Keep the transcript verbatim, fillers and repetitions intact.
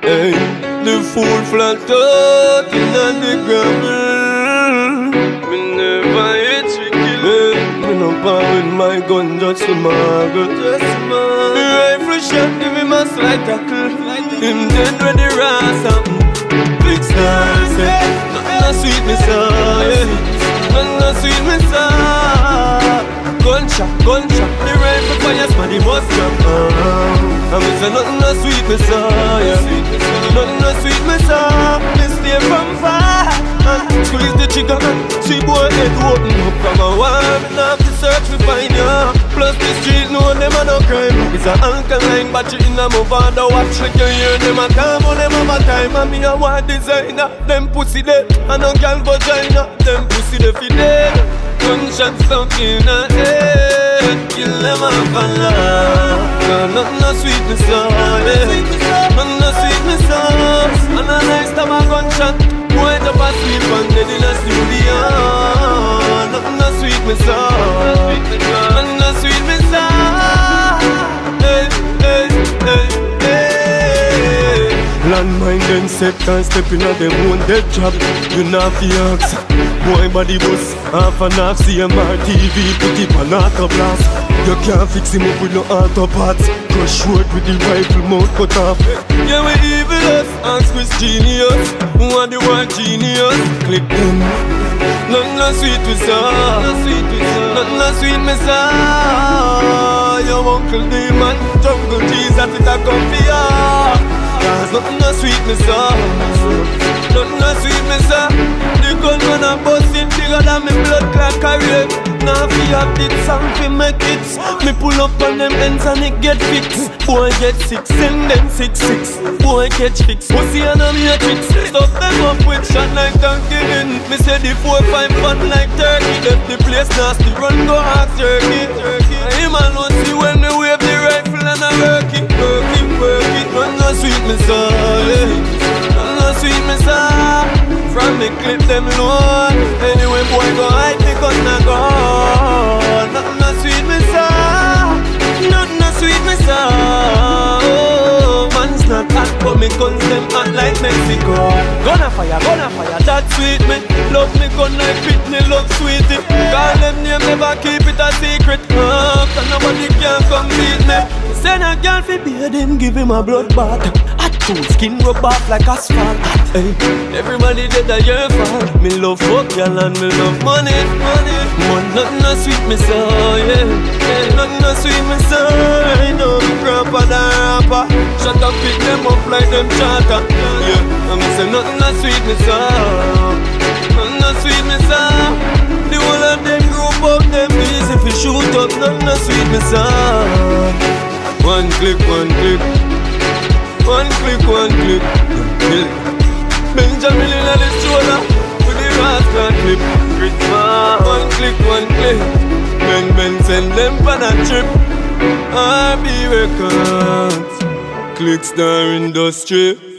Hey, the fool flat out in the gravel. Me never hit you kill. Hey, me no power with my gun, just a muggle. Just a muggle. The rifle shot give him a slight tackle. Him dead when the ransom. Big stars, say, nothing no sweet me saw, yeah. Nothing no sweet me saw. Gunshot, gunshot, the rifle fire smaddy must jump. uh, And me say nothing no sweet me saw, yeah. Nothing no sweet me saw. Me stay from far, uh, squeeze the trigger, see boy head open up from a war. Me not have to search to find ya. Plus the street know them a no crime. It's a alkaline battery in a move on the watch. Like you hear them a calm on them have a time. And me a war designer, them pussy dead. And no girl vagina, them pussy dead fi dead. Gunshot stuck in a head, kill them off and laugh. Nothing no sweet me saw, yeah. Nothing no sweet me saw. And a nice time a gunshot, boy jump asleep and dead in a studio. Nothing no sweet me saw. Nothing no sweet me saw. Hey, hey, hey, hey. Landmine then set and step in a them own dead trap. You not fi ask. Boy body bus, half and half C M R T V, put it on auto blast. You can't fix him up with no auto parts. Crush road with the rifle mouth cut off. Yeah, we evil us, ask Chris Genius. Who are the word genius? Click them. Nothing no sweet we saw. Nothing no sweet me saw. Your uncle demon, jungle cheese that it a come for ya. Cause nothing no sweet me saw. Nothing no sweet me saw. The gun when I bust it bigger than me blood clot carry. Now fi have this song fi make it. Me pull up on them ends and it get fixed. Boy get six, send them six six. Boy catch fix, pussy and a matrix. Stuff them up with shot like Thanksgiving. Me say the four five fun like turkey. Left the place nasty, run go ask turkey. Him alone see when me wave the rifle and I work it, work it, work it. Run no sweet me saw, yeah. Run no sweet me saw. From me clip them low. Anyway boy go hide me gun na gone. Nothing no sweet me saw. Nothing no sweet me saw. Oh, man's not hot but me guns them hot like Mexico. Gonna fire, gonna fire, that sweet me. Love me gun like Britney, love sweetie. Call them name, never keep it a secret. uh, Cause nobody can come beat me. Send a girl fi beard him, give him a blood bath. Two skin rub off like asphalt. Hey, everybody dead a year fall. Me love fuck y'all and me love money, money. Man, nothing no sweet me so, yeah. Yeah, nothing no sweet me so. I know me proper than rapper. Shut up, pick them up like them charter. Yeah, and me say nothing no sweet me so. Nothing no sweet me so. The whole of them group up, them easy fi shoot up. Nothing no sweet me so. One click, one click. One click, one click, yeah. Benjamin in the shoulder with the rascal clip. Christmas. One click, one click. Ben Ben send them on a trip. R B Records, Clickstar Industry.